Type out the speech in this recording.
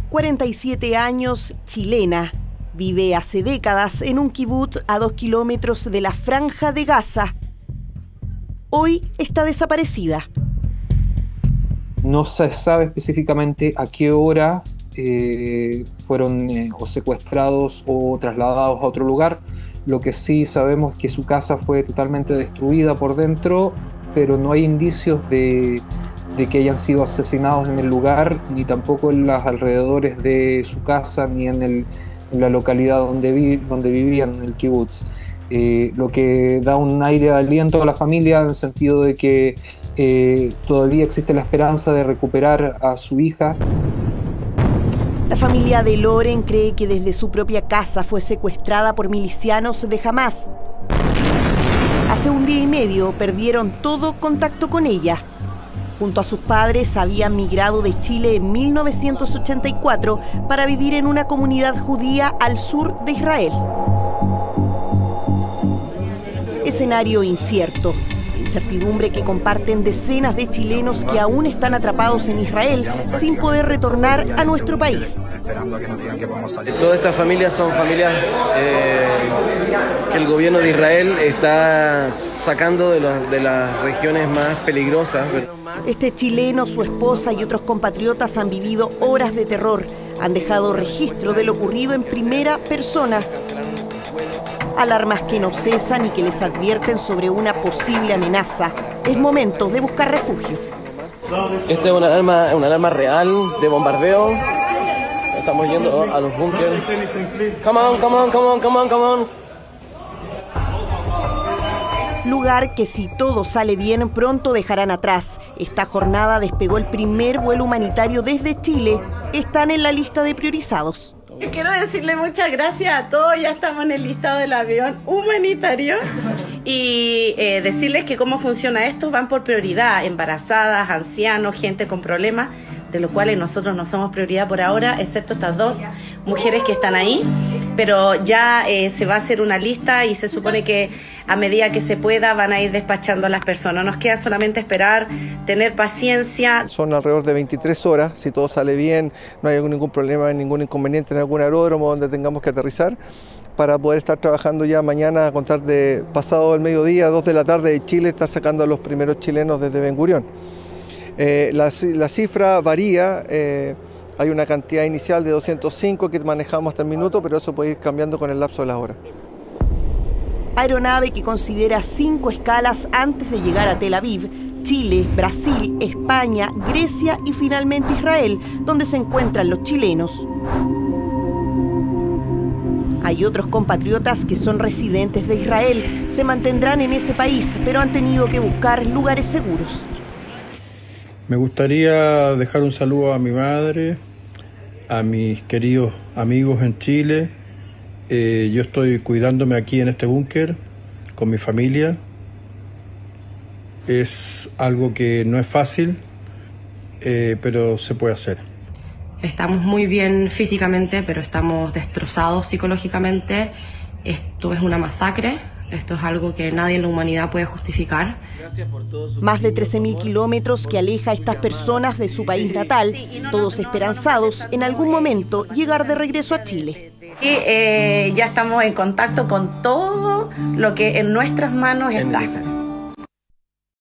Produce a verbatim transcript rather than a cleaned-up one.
cuarenta y siete años, chilena. Vive hace décadas en un kibutz a dos kilómetros de la Franja de Gaza. Hoy está desaparecida. No se sabe específicamente a qué hora eh, fueron eh, o secuestrados o trasladados a otro lugar. Lo que sí sabemos es que su casa fue totalmente destruida por dentro, pero no hay indicios de, de que hayan sido asesinados en el lugar, ni tampoco en los alrededores de su casa, ni en, el, en la localidad donde, vi, donde vivían, en el kibutz. Eh, lo que da un aire de aliento a la familia en el sentido de que eh, todavía existe la esperanza de recuperar a su hija. La familia de Loren cree que desde su propia casa fue secuestrada por milicianos de Hamás. Hace un día y medio perdieron todo contacto con ella. Junto a sus padres habían migrado de Chile en mil novecientos ochenta y cuatro para vivir en una comunidad judía al sur de Israel. Escenario incierto, incertidumbre que comparten decenas de chilenos que aún están atrapados en Israel sin poder retornar a nuestro país. Todas estas familias son familias eh, que el gobierno de Israel está sacando de, los, de las regiones más peligrosas. Este chileno, su esposa y otros compatriotas han vivido horas de terror. Han dejado registro de lo ocurrido en primera persona. Alarmas que no cesan y que les advierten sobre una posible amenaza. Es momento de buscar refugio. Esta es una alarma, una alarma real de bombardeo. Estamos yendo a los búnkeres. Come on, come on, come on, come on, come on. Lugar que, si todo sale bien, pronto dejarán atrás. Esta jornada despegó el primer vuelo humanitario desde Chile. Están en la lista de priorizados. Quiero decirle muchas gracias a todos, ya estamos en el listado del avión humanitario y eh, decirles que cómo funciona esto, van por prioridad, embarazadas, ancianos, gente con problemas, de los cuales nosotros no somos prioridad por ahora, excepto estas dos mujeres que están ahí, pero ya eh, se va a hacer una lista y se supone que a medida que se pueda van a ir despachando a las personas. Nos queda solamente esperar, tener paciencia. Son alrededor de veintitrés horas, si todo sale bien, no hay ningún problema, ningún inconveniente en algún aeródromo donde tengamos que aterrizar, para poder estar trabajando ya mañana a contar de pasado el mediodía, dos de la tarde de Chile, estar sacando a los primeros chilenos desde Ben Gurión. Eh, la, la cifra varía, eh, hay una cantidad inicial de doscientos cinco que manejamos hasta el minuto, pero eso puede ir cambiando con el lapso de las horas. Aeronave que considera cinco escalas antes de llegar a Tel Aviv, Chile, Brasil, España, Grecia y finalmente Israel, donde se encuentran los chilenos. Hay otros compatriotas que son residentes de Israel, se mantendrán en ese país, pero han tenido que buscar lugares seguros. Me gustaría dejar un saludo a mi madre, a mis queridos amigos en Chile. Eh, yo estoy cuidándome aquí en este búnker con mi familia. Es algo que no es fácil, eh, pero se puede hacer. Estamos muy bien físicamente, pero estamos destrozados psicológicamente. Esto es una masacre. Esto es algo que nadie en la humanidad puede justificar. Más de trece mil kilómetros que aleja a estas personas de su país natal, todos esperanzados en algún momento llegar de regreso a Chile. Y eh, ya estamos en contacto con todo lo que en nuestras manos está.